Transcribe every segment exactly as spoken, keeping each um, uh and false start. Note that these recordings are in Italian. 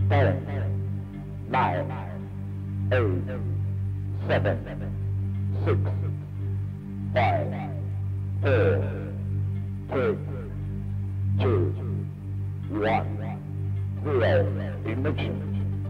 ten, nine, eight, seven, six, five, four, three, two, one, zero, ignition.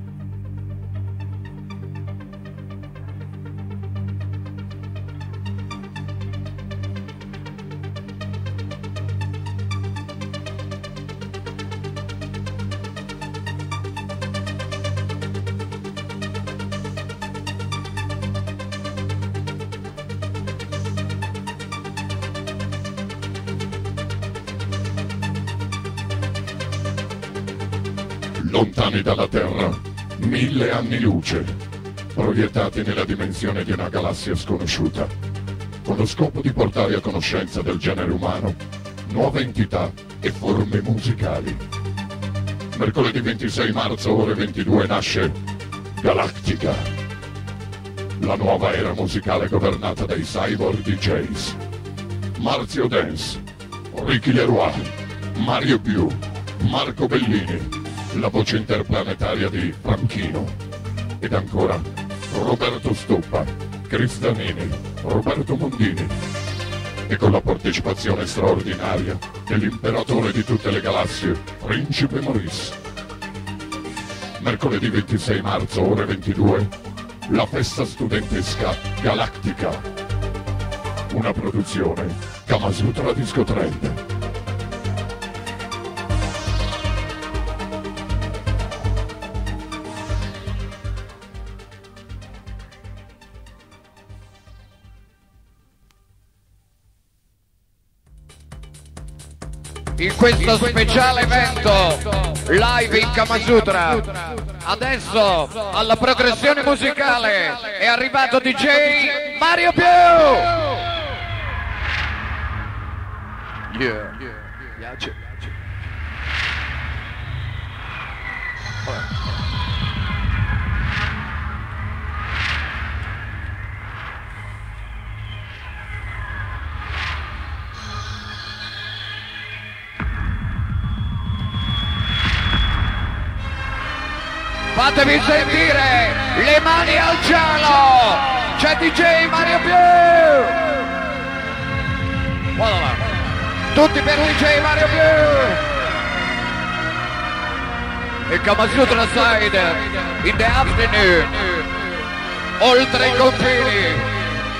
Lontani dalla Terra, mille anni luce, proiettati nella dimensione di una galassia sconosciuta, con lo scopo di portare a conoscenza del genere umano nuove entità e forme musicali. Mercoledì ventisei marzo, ore ventidue, nasce Galactica, la nuova era musicale governata dai cyborg D Js. Marzio Dance, Ricky Leroy, Mario Più, Marco Bellini, la voce interplanetaria di Franchino, ed ancora Roberto Stoppa, Cristanini, Roberto Mondini, e con la partecipazione straordinaria dell'imperatore di tutte le galassie, Principe Maurice. Mercoledì ventisei marzo, ore ventidue, la festa studentesca Galactica, una produzione Kamasutra Disco Trend. In questo speciale evento live in Kamasutra, adesso alla progressione musicale è arrivato D J Mario Più. Yeah. Piace. Fatevi sentire le mani al cielo, c'è D J Mario Più. Voilà. Tutti per D J Mario Più. E Kamasutra Side in the afternoon, oltre i confini.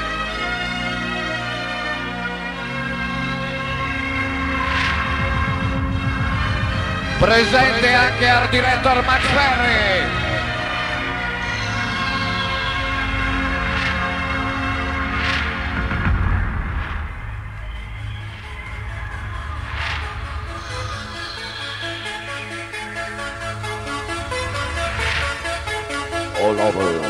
Presente anche Art Director Max Ferri. All over.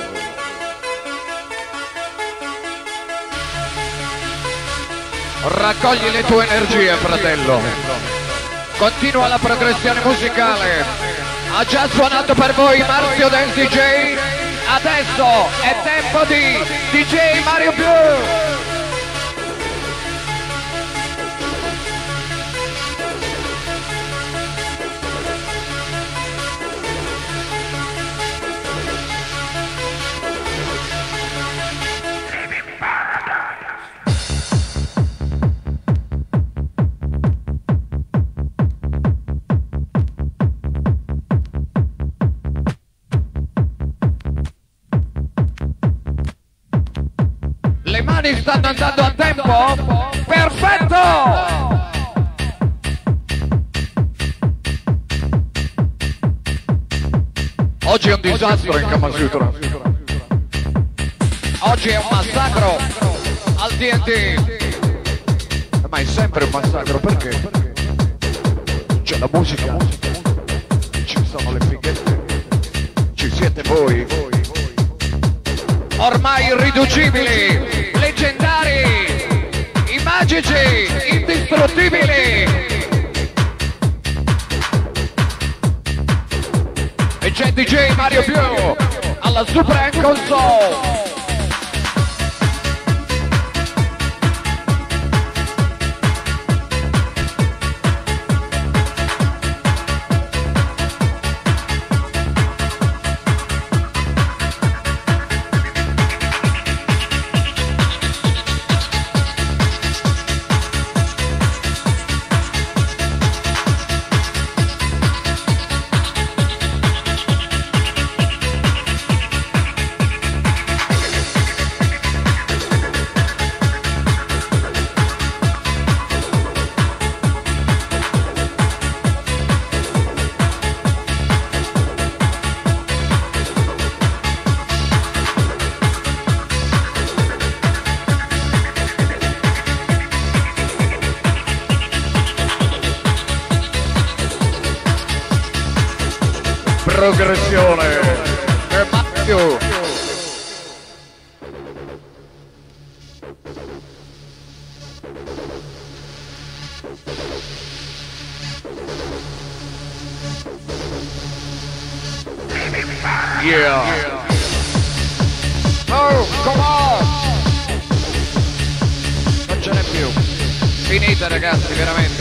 Raccogli le tue energie, fratello. Continua la progressione musicale. Ha già suonato per voi Marzio Dance D J. Adesso è tempo di D J Mario Più. Le mani stanno andando a tempo? Perfetto! Oggi è un disastro in Kamasutra. Oggi è un massacro al D and D. Ma è sempre un massacro, perché? C'è la musica, ci sono le fighette, ci siete voi. Ormai irriducibili, leggendari, i magici, indistruttibili. E c'è D J Mario Più alla Supreme Console. progressione. Che Mario. Yeah. Oh, come on. Non ce n'è più. Finita ragazzi, veramente.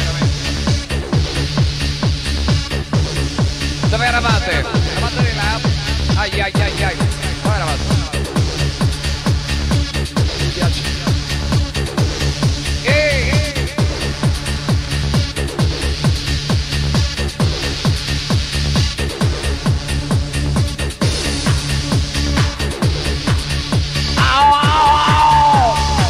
Dove eravate? Eravate di là? Ai ai ai ai. Dove eravate? Mi piace. Ehi! Au au au!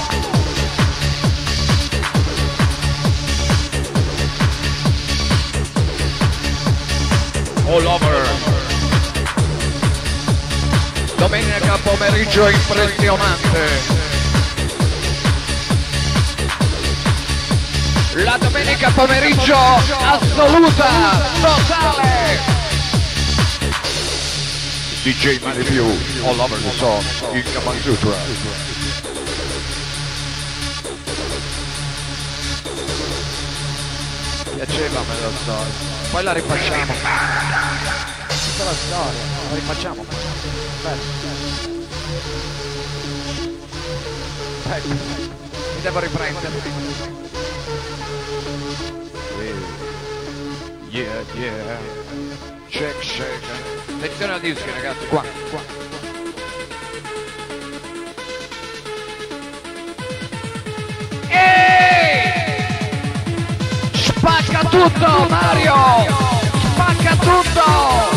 All over. Domenica pomeriggio impressionante. La domenica pomeriggio assoluta, totale. D J Mario Più, all over the song, il Kama Sutra. Piaceva me la storia. Poi la rifacciamo. Tutta la storia, la rifacciamo. Bello. Ecco, mi devo riprendere. Yeah, yeah. Check, check. Attenzione al disco ragazzi, qua, qua. Eeeh! Spacca tutto Mario! Spacca tutto!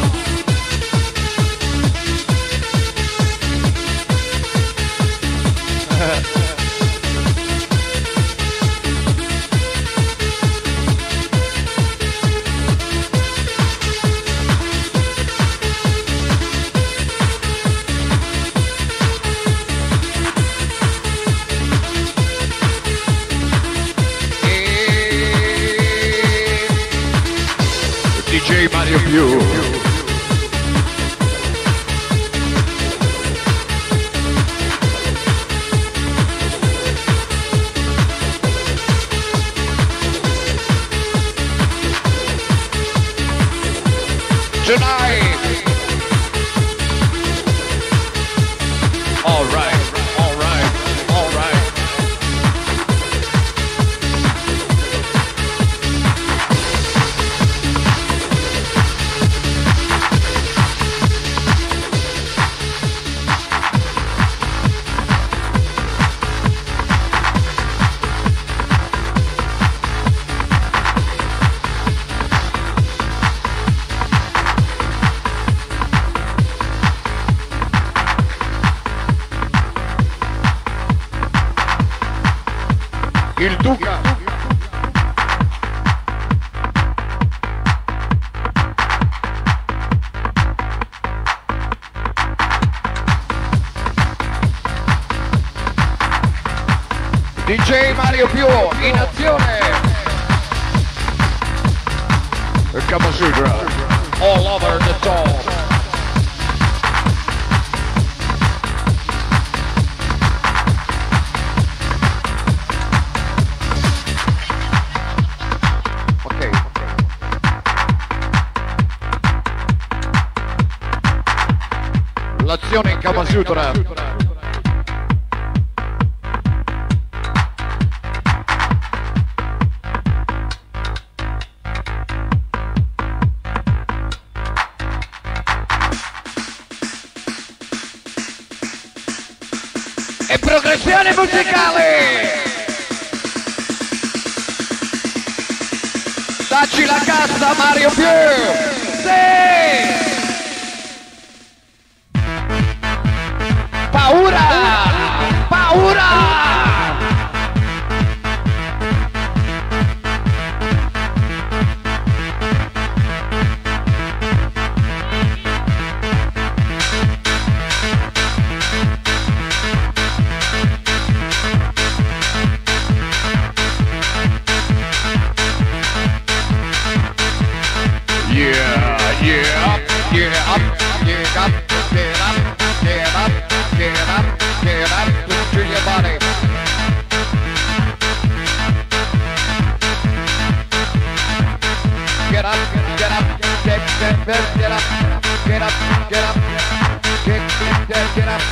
D J Mario Più. Tonight. All right, all right, all right. Il Duca. D J Mario Più in azione. Kama Sutra all over the top. L'azione in Kama Sutra. E progressione musicale. Dacci la cassa Mario Più. Sì. Paura! Paura! Yeah, yeah. get up, get up, get up, get up, get up, get up to your body. Get up, get up, get, get, get, get up, get up, get up, get, get, get, get up.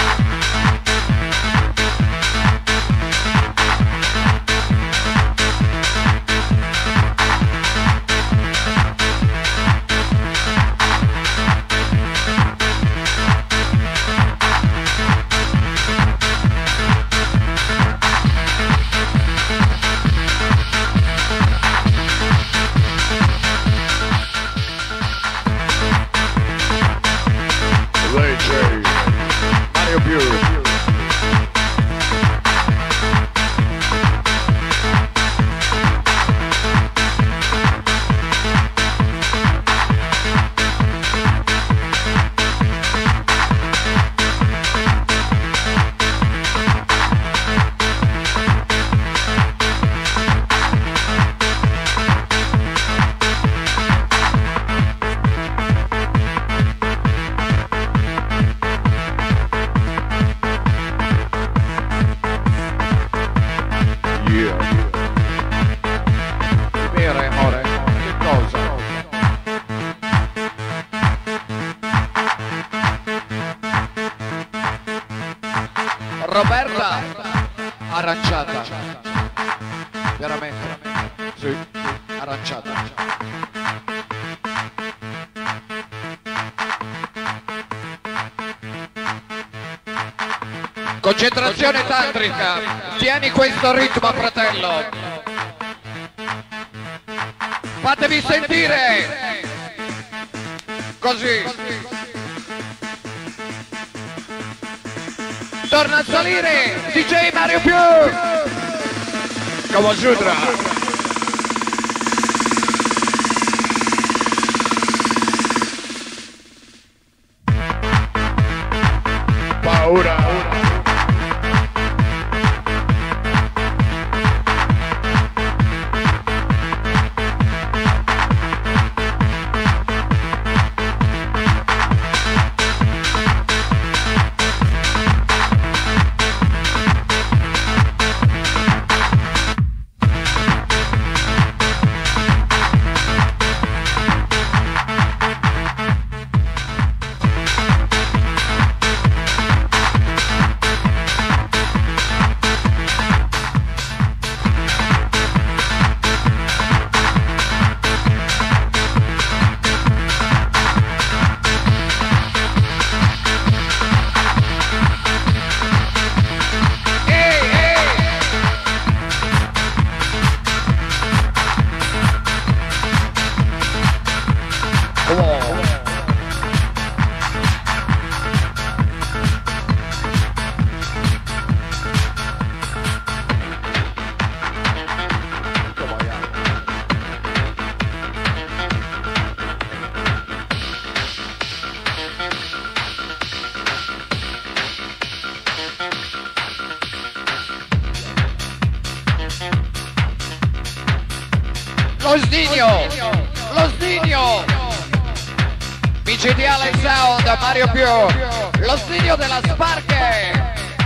Roberta aranciata, veramente, sì, aranciata. Concentrazione tantrica, tieni questo ritmo, fratello. Fatevi sentire, così. Torna a salire D J Mario Più Kama Sutra. Paura. Lo sdigno, lo sdigno, micidiale sound da Mario Più, lo sdigno della Sparche.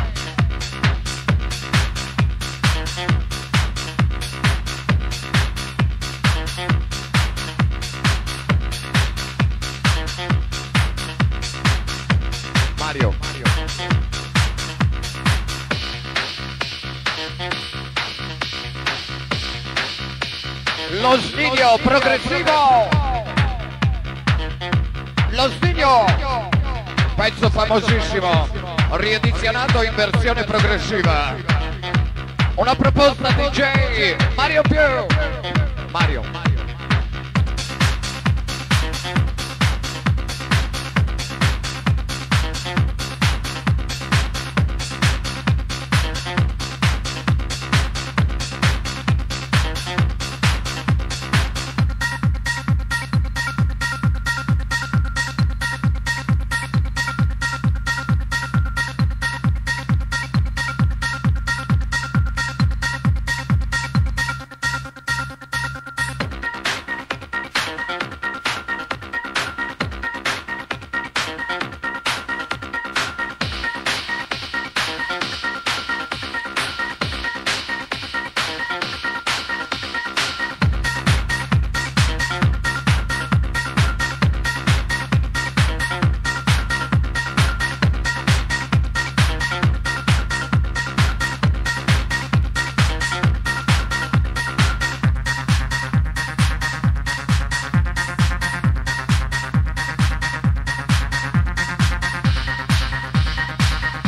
Mario. Lo sdigno progressivo, lo sdigno, pezzo famosissimo, riedizionato in versione progressiva. Una proposta D J Mario Più. Mario.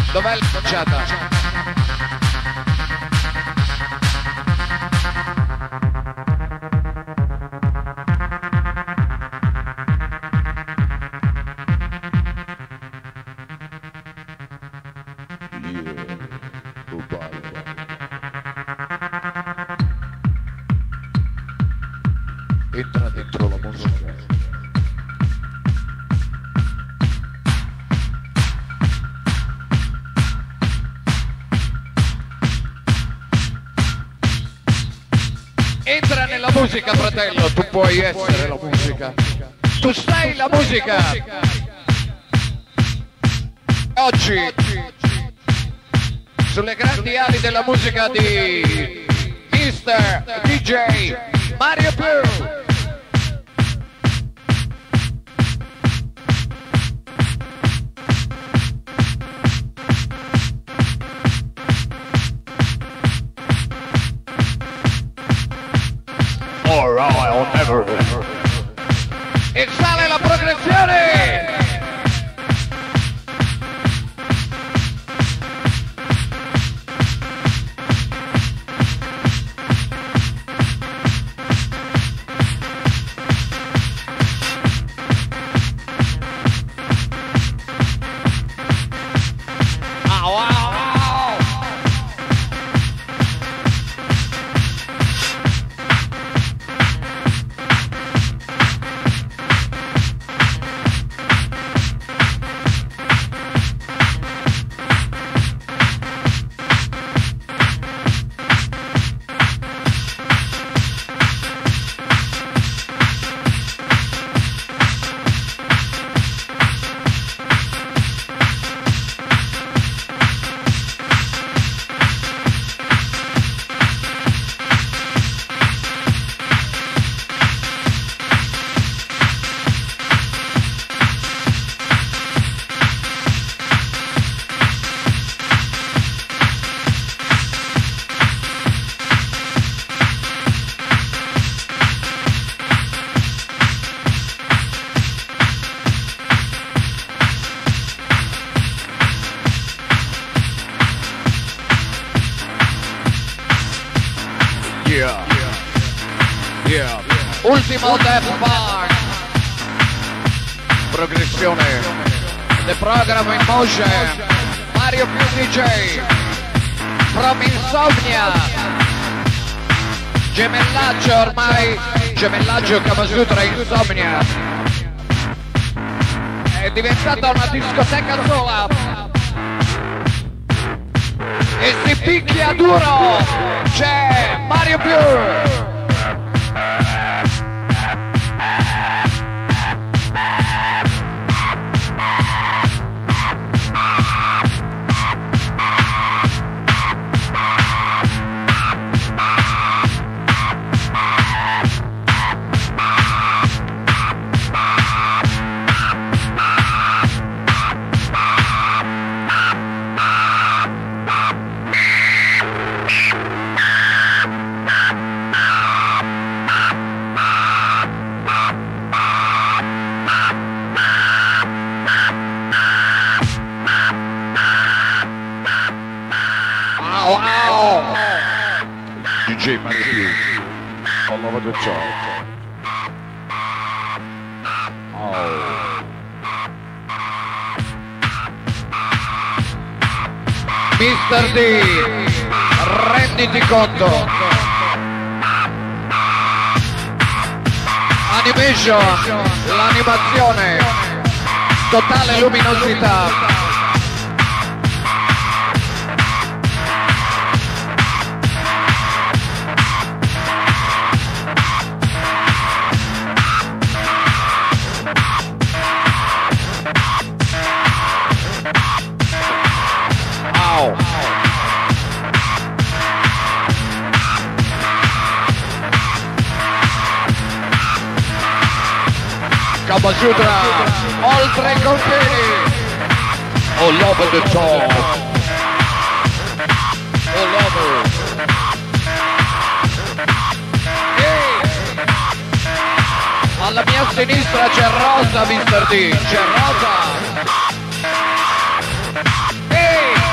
Dov'è la cacciata? Entra dentro la musica. Entra nella musica, fratello, tu puoi essere la musica. Tu sei la musica. Oggi, sulle grandi ali della musica di mister D J Mario Più. Alright, I'll never. E sale la progressione! Au, au, au. Yeah, yeah, ultimo Death Park. Progressione. The program in motion. Mario Più D J. From Insomnia. Gemellaggio ormai. Gemellaggio Kamasutra Insomnia. È diventata una discoteca sola. E si picchia duro. C'è Mario Più. D J Mario Più, all over the top. Oh. mister D, renditi conto. Animation, l'animazione, totale luminosità. Kamasutra, oltre i confini, all over the top, all over. E alla mia sinistra c'è Rosa, mister D, c'è Rosa. E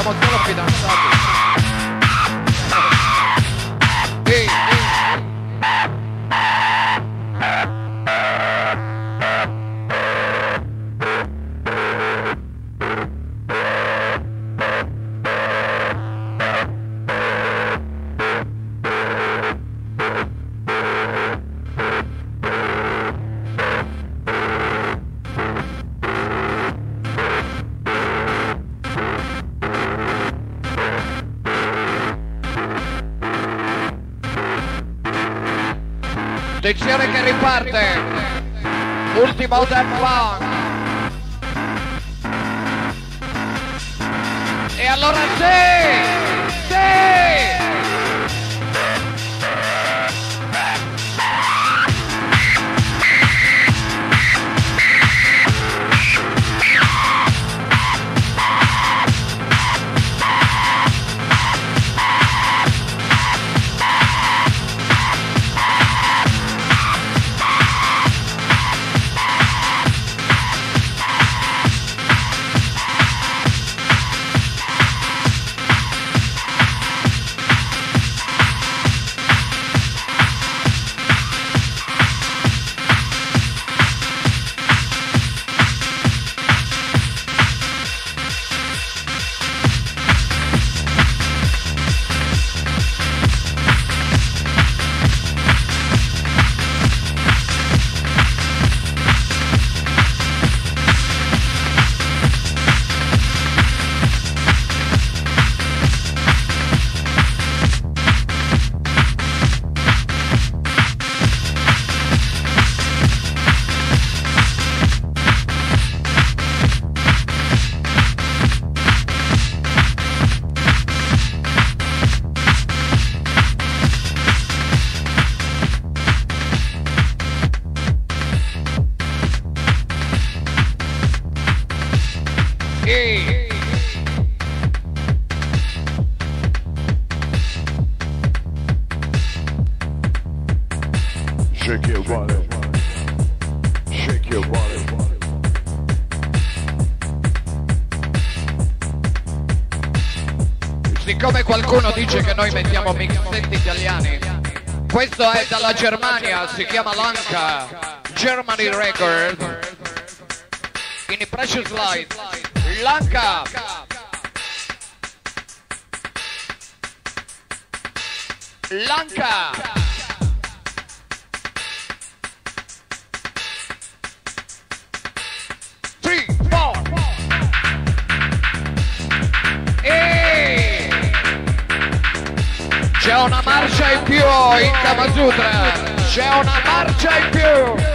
siamo solo fidanzati. Ehi, ehi. Attenzione che riparte, ultimo Daft Punk. E allora sì, sì! Shake your body, shake your body. Siccome qualcuno dice che noi mettiamo mixetti italiani, questo è dalla Germania, si chiama Lanka, Germany Record, in i Precious Light, Lanka. Lanka. C'è una marcia in più in Kama Sutra, c'è una marcia in più.